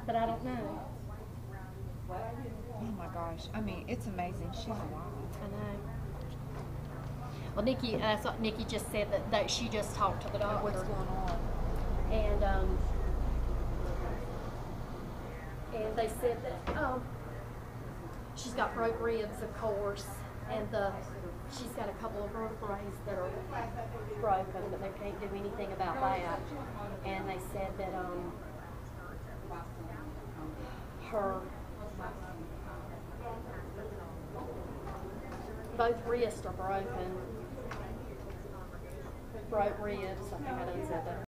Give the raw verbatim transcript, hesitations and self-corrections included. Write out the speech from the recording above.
but I don't know. Oh my gosh. I mean, it's amazing. She's alive. I know. Well, Nikki, uh, so Nikki just said that, that she just talked to the doctor. What's going on? And um, and they said that um, she's got broke ribs, of course, and the she's got a couple of vertebrae that are broken, but they can't do anything about that. And they said that um, her both wrists are broken, broke ribs. I think I done said that.